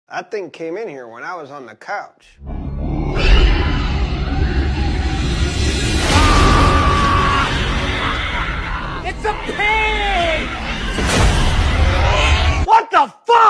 That thing came in here when I was on the couch. It's a pig! What the fuck?